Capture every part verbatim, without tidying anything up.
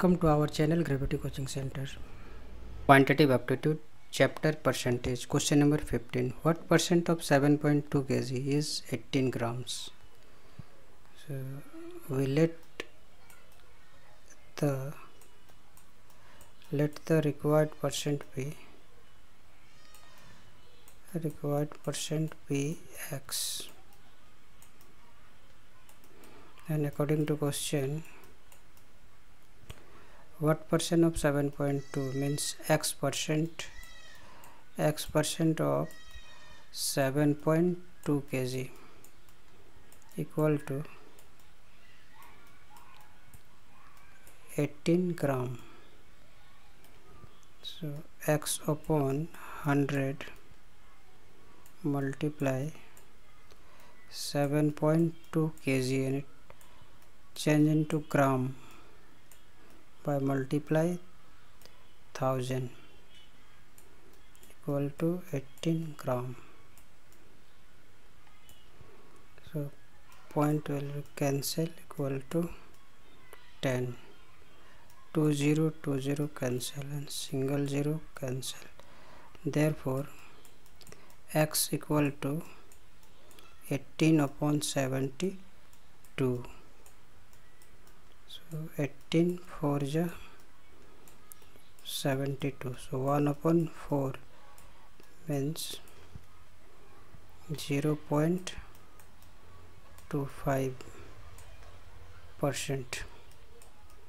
Welcome to our channel Gravity Coaching Center. Quantitative aptitude chapter percentage. Question number fifteen. What percent of seven point two kilograms is eighteen grams? So we let the let the required percent be required percent be x, and according to question, what percent of seven point two means x percent x percent of seven point two kilograms equal to eighteen gram. So x upon one hundred multiply seven point two kilograms and it change into gram by multiply thousand equal to eighteen gram. So point will cancel equal to ten. Two zero two zero cancel and single zero cancel. Therefore x equal to eighteen upon seventy-two. So eighteen four is seventy-two. So one upon four means zero point two five percent.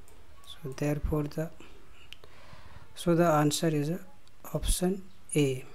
So therefore the so the answer is option A.